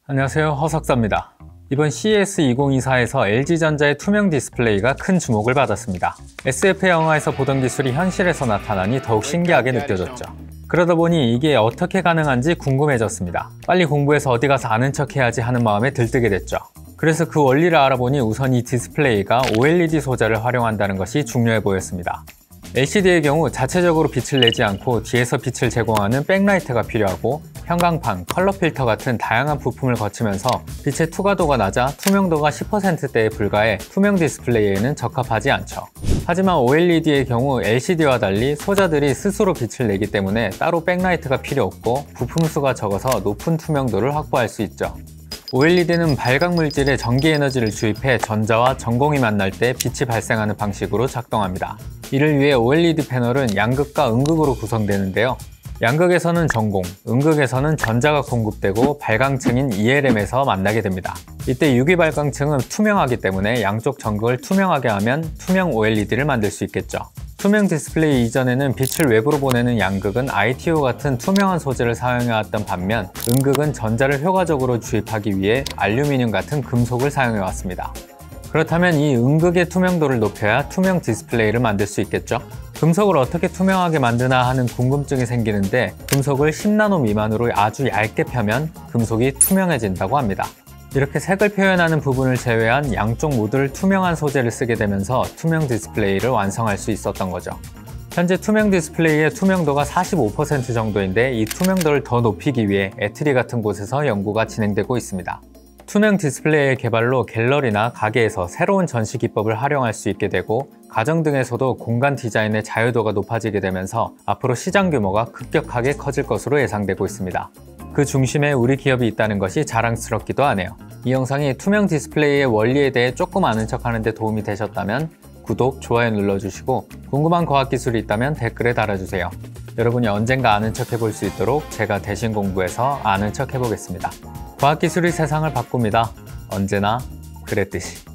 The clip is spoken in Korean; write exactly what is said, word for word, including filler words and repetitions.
안녕하세요, 허석사입니다. 이번 씨이에스 이천이십사에서 엘지전자의 투명 디스플레이가 큰 주목을 받았습니다. 에스에프 영화에서 보던 기술이 현실에서 나타나니 더욱 신기하게 느껴졌죠. 그러다 보니 이게 어떻게 가능한지 궁금해졌습니다. 빨리 공부해서 어디 가서 아는 척 해야지 하는 마음에 들뜨게 됐죠. 그래서 그 원리를 알아보니 우선 이 디스플레이가 오엘이디 소자를 활용한다는 것이 중요해 보였습니다. 엘시디의 경우 자체적으로 빛을 내지 않고 뒤에서 빛을 제공하는 백라이트가 필요하고 형광판, 컬러 필터 같은 다양한 부품을 거치면서 빛의 투과도가 낮아 투명도가 십 퍼센트대에 불과해 투명 디스플레이에는 적합하지 않죠. 하지만 오엘이디의 경우 엘시디와 달리 소자들이 스스로 빛을 내기 때문에 따로 백라이트가 필요 없고 부품 수가 적어서 높은 투명도를 확보할 수 있죠. 오엘이디는 발광 물질에 전기 에너지를 주입해 전자와 전공이 만날 때 빛이 발생하는 방식으로 작동합니다. 이를 위해 오엘이디 패널은 양극과 음극으로 구성되는데요. 양극에서는 전공, 음극에서는 전자가 공급되고 발광층인 이엘엠에서 만나게 됩니다. 이때 유기발광층은 투명하기 때문에 양쪽 전극을 투명하게 하면 투명 오엘이디를 만들 수 있겠죠. 투명 디스플레이 이전에는 빛을 외부로 보내는 양극은 아이티오 같은 투명한 소재를 사용해왔던 반면 음극은 전자를 효과적으로 주입하기 위해 알루미늄 같은 금속을 사용해왔습니다. 그렇다면 이 음극의 투명도를 높여야 투명 디스플레이를 만들 수 있겠죠? 금속을 어떻게 투명하게 만드나 하는 궁금증이 생기는데 금속을 십 나노 미만으로 아주 얇게 펴면 금속이 투명해진다고 합니다. 이렇게 색을 표현하는 부분을 제외한 양쪽 모두를 투명한 소재를 쓰게 되면서 투명 디스플레이를 완성할 수 있었던 거죠. 현재 투명 디스플레이의 투명도가 사십오 퍼센트 정도인데 이 투명도를 더 높이기 위해 애트리 같은 곳에서 연구가 진행되고 있습니다. 투명 디스플레이의 개발로 갤러리나 가게에서 새로운 전시 기법을 활용할 수 있게 되고 가정 등에서도 공간 디자인의 자유도가 높아지게 되면서 앞으로 시장 규모가 급격하게 커질 것으로 예상되고 있습니다. 그 중심에 우리 기업이 있다는 것이 자랑스럽기도 하네요. 이 영상이 투명 디스플레이의 원리에 대해 조금 아는 척 하는데 도움이 되셨다면 구독, 좋아요 눌러주시고 궁금한 과학기술이 있다면 댓글에 달아주세요. 여러분이 언젠가 아는 척 해볼 수 있도록 제가 대신 공부해서 아는 척 해보겠습니다. 과학기술이 세상을 바꿉니다. 언제나 그랬듯이.